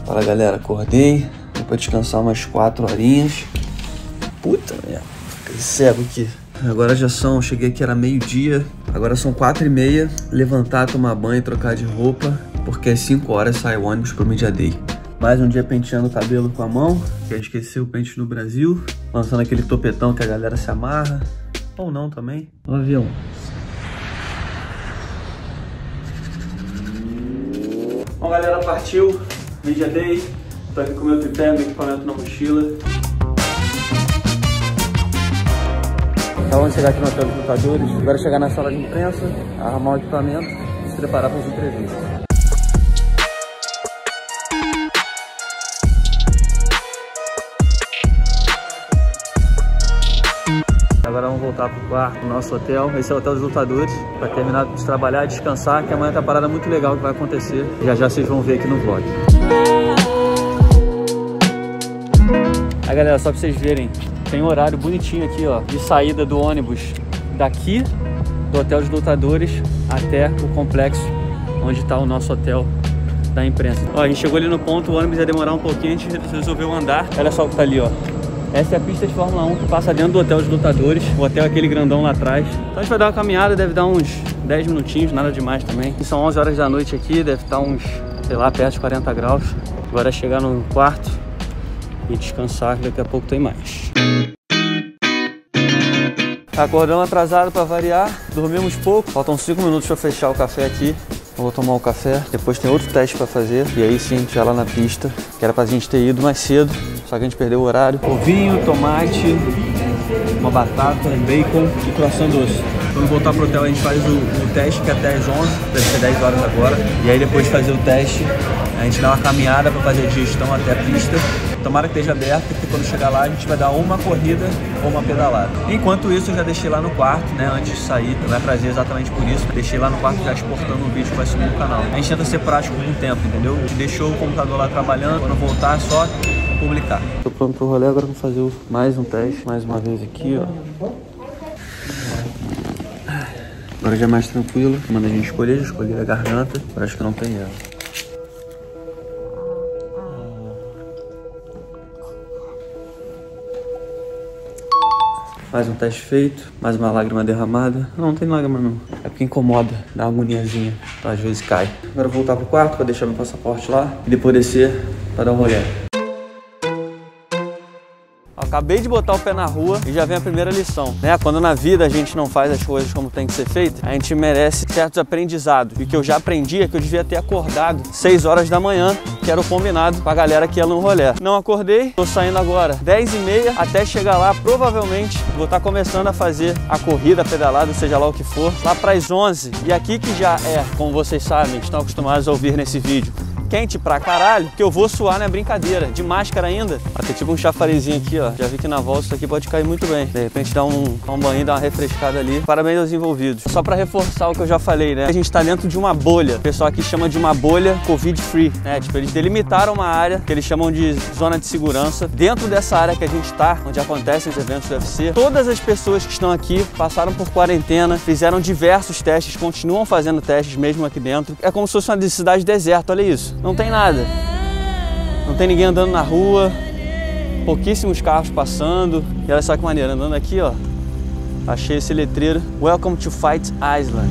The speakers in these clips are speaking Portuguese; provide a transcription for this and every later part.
Fala galera, acordei. Vou pra descansar umas 4 horinhas. Puta merda, fiquei cego aqui. Agora já são, cheguei aqui, era meio-dia. Agora são 4h30. Levantar, tomar banho, trocar de roupa, porque às 5 horas sai o ônibus pro Media Day. Mais um dia penteando o cabelo com a mão, que a gente esqueceu o pente no Brasil. Lançando aquele topetão que a galera se amarra. Ou não também. O avião. Bom galera, partiu. Media Day. Tô aqui com o meu tripé, meu equipamento na mochila. Acabamos de chegar aqui no hotel dos lutadores. Agora chegar na sala de imprensa, arrumar o equipamento e se preparar para as entrevistas. Agora vamos voltar pro quarto do nosso hotel. Esse é o hotel dos lutadores, para terminar de trabalhar e descansar, que amanhã tá uma parada muito legal que vai acontecer. Já já vocês vão ver aqui no vlog. Aí galera, só pra vocês verem, tem um horário bonitinho aqui, ó, de saída do ônibus daqui do hotel dos lutadores até o complexo onde tá o nosso hotel da imprensa. Ó, a gente chegou ali no ponto, o ônibus ia demorar um pouquinho, a gente resolveu andar. Olha só o que tá ali, ó. Essa é a pista de Fórmula 1 que passa dentro do hotel dos lutadores. O hotel é aquele grandão lá atrás. Então a gente vai dar uma caminhada, deve dar uns 10 minutinhos, nada demais também. E são 11 horas da noite aqui, deve estar uns, sei lá, perto de 40 graus. Agora é chegar no quarto e descansar, que daqui a pouco tem mais. Acordamos atrasado para variar, dormimos pouco. Faltam 5 minutos para fechar o café aqui. Eu vou tomar o café, depois tem outro teste para fazer. E aí sim a gente vai lá na pista, que era pra gente ter ido mais cedo, só que a gente perdeu o horário. Ovinho, tomate, uma batata, bacon e croissant doce. Quando voltar pro hotel a gente faz o teste, que é até às 11, deve ser 10 horas agora. E aí depois de fazer o teste, a gente dá uma caminhada para fazer a digestão até a pista. Tomara que esteja aberta, porque quando chegar lá a gente vai dar uma corrida ou uma pedalada. Enquanto isso eu já deixei lá no quarto, né, antes de sair. Vai trazer exatamente por isso. Deixei lá no quarto já exportando um vídeo que vai subir no canal. A gente tenta ser prático com o tempo, entendeu? A gente deixou o computador lá trabalhando, quando voltar é só publicar. Tô pronto pro rolê, agora vamos fazer mais um teste, mais uma vez aqui, ó. Agora já é mais tranquilo. Manda a gente escolher, já escolhi a garganta. Agora acho que não tem erro. Mais um teste feito, mais uma lágrima derramada. Não tem lágrima não, é porque incomoda, dá uma agoniazinha, então às vezes cai. Agora eu vou voltar pro quarto para deixar meu passaporte lá e depois descer para dar um rolê. Acabei de botar o pé na rua e já vem a primeira lição, né? Quando na vida a gente não faz as coisas como tem que ser feito, a gente merece certos aprendizados. E o que eu já aprendi é que eu devia ter acordado 6 horas da manhã, que era o combinado com a galera que ia no rolê. Não acordei, tô saindo agora 10h30, até chegar lá, provavelmente vou estar começando a fazer a corrida, a pedalada, seja lá o que for, lá para as 11. E aqui que já é, como vocês sabem, estão acostumados a ouvir nesse vídeo, quente pra caralho, que eu vou suar, não é brincadeira, de máscara ainda. Vai ter tipo um chafarizinho aqui, ó. Já vi que na volta isso aqui pode cair muito bem. De repente dá um banho, dá uma refrescada ali. Parabéns aos envolvidos. Só pra reforçar o que eu já falei, né? A gente tá dentro de uma bolha. O pessoal aqui chama de uma bolha Covid-free, né? Tipo, eles delimitaram uma área que eles chamam de zona de segurança. Dentro dessa área que a gente tá, onde acontecem os eventos do UFC, todas as pessoas que estão aqui passaram por quarentena, fizeram diversos testes, continuam fazendo testes mesmo aqui dentro. É como se fosse uma cidade deserta, olha isso. Não tem nada, não tem ninguém andando na rua, pouquíssimos carros passando. E olha só que maneiro, andando aqui, ó, achei esse letreiro, Welcome to Fight Island.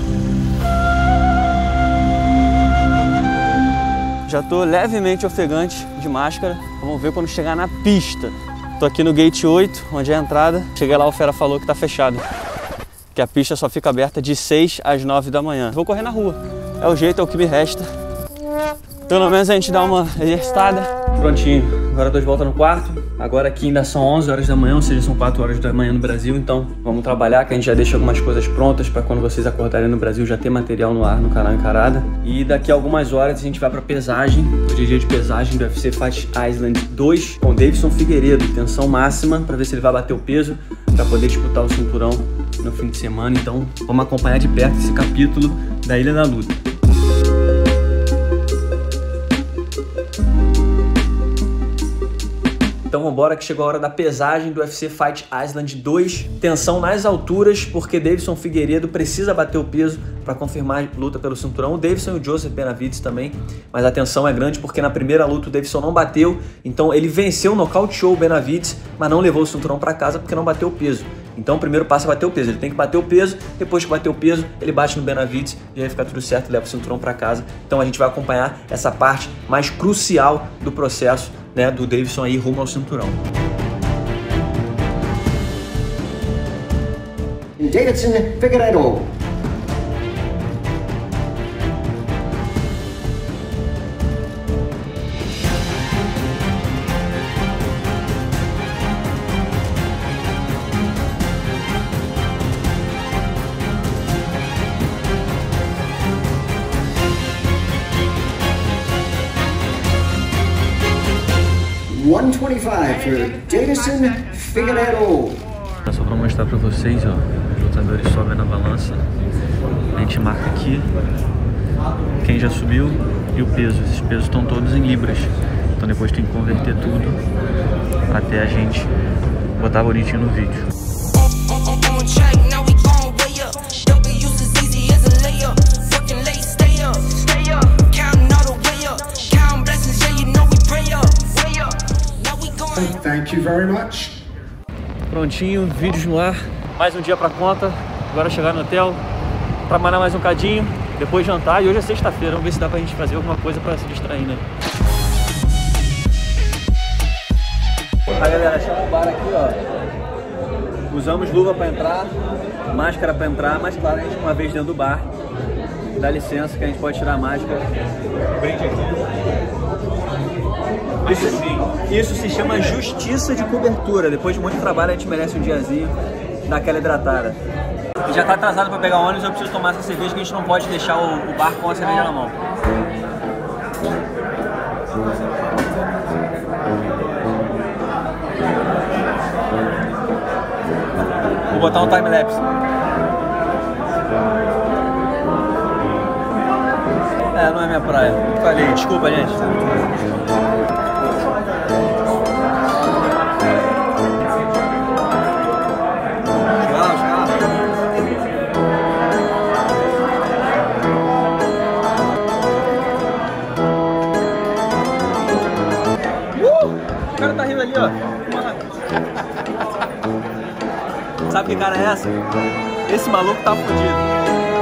Já tô levemente ofegante de máscara, vamos ver quando chegar na pista. Tô aqui no Gate 8, onde é a entrada. Cheguei lá, o fera falou que tá fechado, que a pista só fica aberta de 6 às 9 da manhã. Vou correr na rua, é o jeito, é o que me resta. Pelo menos a gente dá uma exercitada. Prontinho, agora tô de volta no quarto. Agora aqui ainda são 11 horas da manhã, ou seja, são 4 horas da manhã no Brasil. Então vamos trabalhar, que a gente já deixa algumas coisas prontas para quando vocês acordarem no Brasil já ter material no ar no canal Encarada. E daqui a algumas horas a gente vai pra pesagem. Hoje é dia de pesagem do UFC Fight Island 2 com Davidson Figueiredo. Tensão máxima para ver se ele vai bater o peso para poder disputar o cinturão no fim de semana. Então vamos acompanhar de perto esse capítulo da Ilha da Luta. Então vambora que chegou a hora da pesagem do UFC Fight Island 2. Tensão nas alturas, porque Deiveson Figueiredo precisa bater o peso para confirmar a luta pelo cinturão. O Deiveson e o Joseph Benavidez também, mas a tensão é grande porque na primeira luta o Deiveson não bateu, então ele venceu, nocauteou o Benavidez, mas não levou o cinturão para casa porque não bateu o peso. Então o primeiro passo é bater o peso, ele tem que bater o peso, depois que bater o peso, ele bate no Benavidez e aí fica tudo certo, leva o cinturão para casa. Então a gente vai acompanhar essa parte mais crucial do processo, né, do Deiveson aí rumo ao cinturão. Deiveson Figueiredo. $125 for Deiveson Figueiredo. Só para mostrar para vocês, ó, os lutadores sobem na balança, a gente marca aqui quem já subiu e o peso. Esses pesos estão todos em libras, então depois tem que converter tudo até a gente botar bonitinho no vídeo. Thank you very much. Prontinho, vídeos no ar, mais um dia pra conta. Agora chegar no hotel, trabalhar mais um cadinho, depois jantar. E hoje é sexta-feira, vamos ver se dá pra gente fazer alguma coisa pra se distrair, né? Aí galera, chama o bar aqui, ó. Usamos luva pra entrar, máscara pra entrar, mas claro, a gente uma vez dentro do bar. Dá licença que a gente pode tirar a máscara. Brinde aqui. Isso se chama justiça de cobertura. Depois de muito trabalho a gente merece um diazinho daquela hidratada. E já tá atrasado para pegar ônibus, eu preciso tomar essa cerveja que a gente não pode deixar o bar com a cerveja na mão. Vou botar um time-lapse. Não é minha praia. Falei, desculpa, gente. O cara tá rindo ali, ó. Sabe que cara é essa? Esse maluco tá fudido.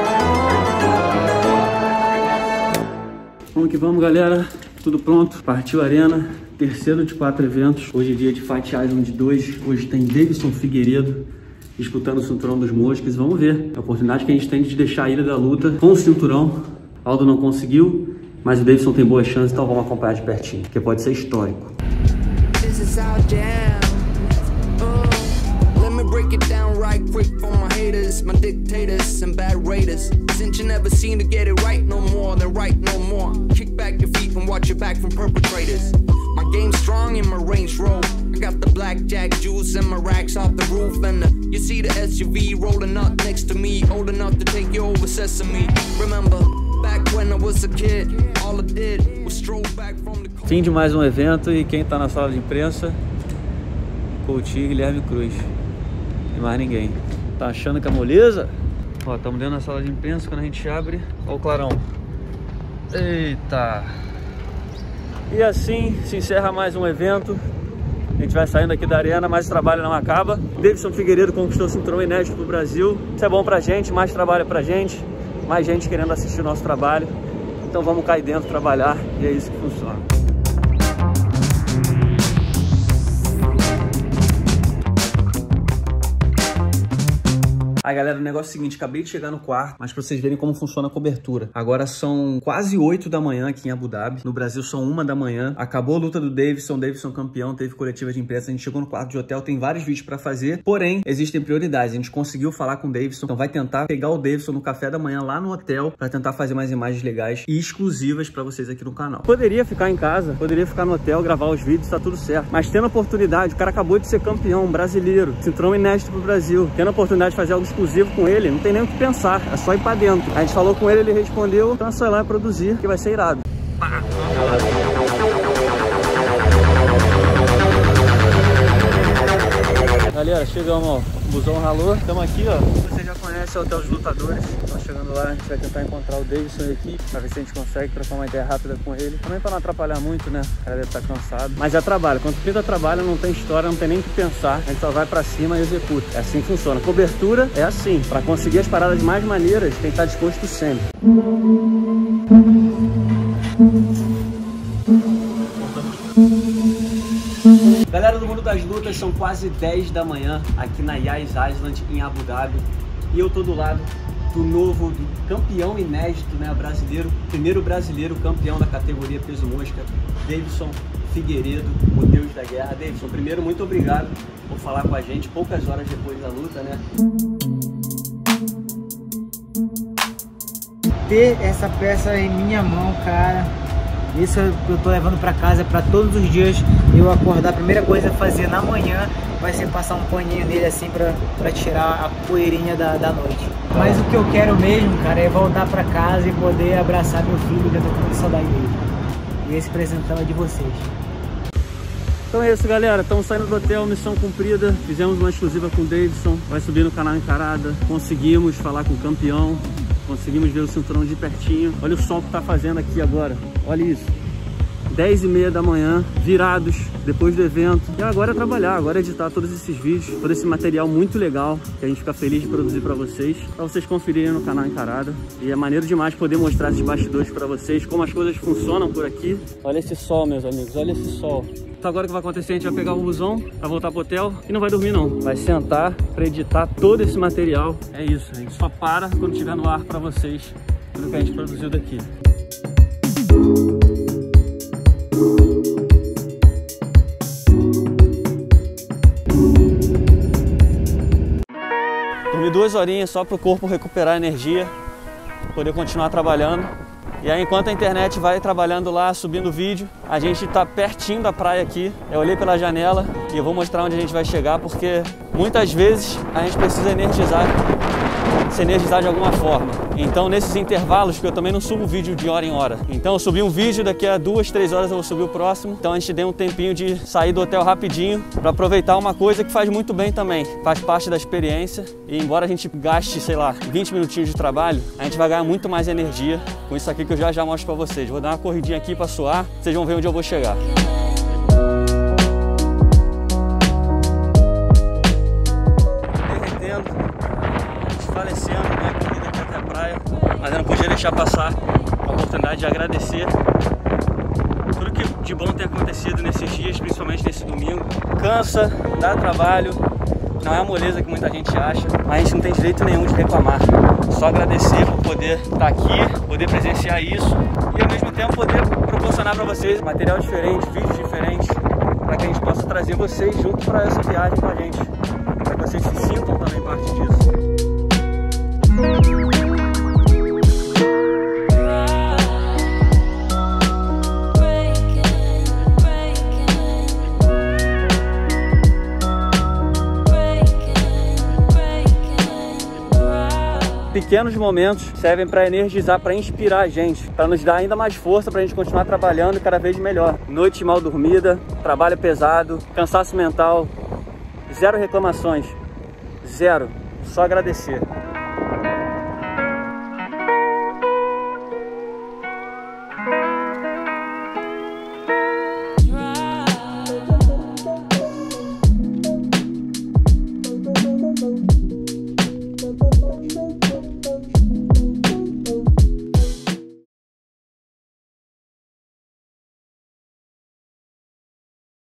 Vamos que vamos, galera. Tudo pronto. Partiu Arena. Terceiro de 4 eventos. Hoje é dia de Fight Island 2. Hoje tem Deiveson Figueiredo disputando o cinturão dos moscas. Vamos ver a oportunidade que a gente tem de deixar a ilha da luta com o cinturão. Aldo não conseguiu, mas o Deiveson tem boas chances, então vamos acompanhar de pertinho, porque pode ser histórico. Break it down right quick for my haters, my dictators and bad raiders. Since you never seem to get it right no more, then right no more. Kick back your feet and watch your back from perpetrators. My game's strong in my Range Rover. I got the blackjack juice and my racks off the roof, and you see the SUV rolling up next to me, old enough to take you over Sesame. Remember back when I was a kid, all I did was stroll back from the car. Fim de mais um evento e quem tá na sala de imprensa? Coutinho e Guilherme Cruz. E mais ninguém. Tá achando que é moleza? Ó, estamos dentro da sala de imprensa. Quando a gente abre, ó o clarão. Eita! E assim se encerra mais um evento. A gente vai saindo aqui da arena, mas o trabalho não acaba. Deiveson Figueiredo conquistou o cinturão inédito pro Brasil. Isso é bom pra gente, mais trabalho pra gente. Mais gente querendo assistir o nosso trabalho. Então vamos cair dentro, trabalhar, e é isso que funciona. Aí galera, o negócio é o seguinte, acabei de chegar no quarto, mas pra vocês verem como funciona a cobertura. Agora são quase 8 da manhã aqui em Abu Dhabi, no Brasil são 1 da manhã. Acabou a luta do Deiveson campeão, teve coletiva de imprensa, a gente chegou no quarto de hotel, tem vários vídeos pra fazer, porém, existem prioridades. A gente conseguiu falar com o Deiveson, então vai tentar pegar o Deiveson no café da manhã lá no hotel, pra tentar fazer mais imagens legais e exclusivas pra vocês aqui no canal. Poderia ficar em casa, poderia ficar no hotel, gravar os vídeos, tá tudo certo, mas tendo a oportunidade, o cara acabou de ser campeão brasileiro, cinturão inédito pro Brasil, tendo a oportunidade de fazer algo exclusivo com ele, não tem nem o que pensar, é só ir pra dentro. A gente falou com ele, ele respondeu, então é só ir lá e produzir, que vai ser irado. galera, chegamos, ó, o busão ralou. Estamos aqui, ó, você já conhece o Hotel dos Lutadores. Então chegando lá, a gente vai tentar encontrar o Davidson e a equipe, pra ver se a gente consegue trocar uma ideia rápida com ele. Também pra não atrapalhar muito, né, o cara deve estar cansado. Mas é trabalho, quando pinta trabalho não tem história, não tem nem o que pensar. A gente só vai pra cima e executa. É assim que funciona. Cobertura é assim, pra conseguir as paradas mais maneiras, tem que estar disposto sempre. Galera do mundo das lutas, são quase 10 da manhã aqui na Yas Island, em Abu Dhabi. E eu tô do lado do novo, do campeão inédito, né, brasileiro, primeiro brasileiro campeão da categoria peso mosca, Davidson Figueiredo, o Deus da Guerra. Davidson, primeiro, muito obrigado por falar com a gente poucas horas depois da luta, né? Ter essa peça em minha mão, cara, isso eu tô levando pra casa pra todos os dias eu acordar. A primeira coisa a fazer na manhã vai ser passar um paninho nele assim pra tirar a poeirinha da noite. Mas o que eu quero mesmo, cara, é voltar pra casa e poder abraçar meu filho, que eu tô com muita saudade dele. E esse presentão é de vocês. Então é isso, galera, estamos saindo do hotel, missão cumprida. Fizemos uma exclusiva com o Davidson, vai subir no canal Encarada. Conseguimos falar com o campeão, conseguimos ver o cinturão de pertinho. Olha o sol que tá fazendo aqui agora, olha isso. 10h30 da manhã, virados, depois do evento. E agora é trabalhar, agora é editar todos esses vídeos, todo esse material muito legal, que a gente fica feliz de produzir pra vocês conferirem no canal Encarada. E é maneiro demais poder mostrar esses bastidores pra vocês, como as coisas funcionam por aqui. Olha esse sol, meus amigos, olha esse sol. Então agora o que vai acontecer, a gente vai pegar o busão pra voltar pro hotel e não vai dormir não. Vai sentar pra editar todo esse material. É isso, a gente só para quando estiver no ar pra vocês tudo que a gente produziu daqui. Dormi 2 horinhas só para o corpo recuperar energia, poder continuar trabalhando. E aí, enquanto a internet vai trabalhando lá, subindo vídeo, a gente está pertinho da praia aqui. Eu olhei pela janela e eu vou mostrar onde a gente vai chegar, porque muitas vezes a gente precisa se energizar de alguma forma. Então, nesses intervalos, porque eu também não subo vídeo de hora em hora. Então, eu subi um vídeo, daqui a 2, 3 horas eu vou subir o próximo. Então, a gente deu um tempinho de sair do hotel rapidinho para aproveitar uma coisa que faz muito bem também. Faz parte da experiência. E embora a gente gaste, sei lá, 20 minutinhos de trabalho, a gente vai ganhar muito mais energia com isso aqui que eu já mostro para vocês. Vou dar uma corridinha aqui para suar, vocês vão ver onde eu vou chegar. Desfalecendo, né? Corrida aqui até a praia, mas eu não podia deixar passar a oportunidade de agradecer tudo que de bom tem acontecido nesses dias, principalmente nesse domingo. Cansa, dá trabalho, não é a moleza que muita gente acha, mas a gente não tem direito nenhum de reclamar. Só agradecer por poder estar aqui, poder presenciar isso e ao mesmo tempo poder proporcionar para vocês material diferente, vídeos diferentes, para que a gente possa trazer vocês junto para essa viagem com a gente, para que vocês se sintam também parte disso. Pequenos momentos servem para energizar, para inspirar a gente, para nos dar ainda mais força para a gente continuar trabalhando cada vez melhor. Noite mal dormida, trabalho pesado, cansaço mental, zero reclamações, zero, só agradecer.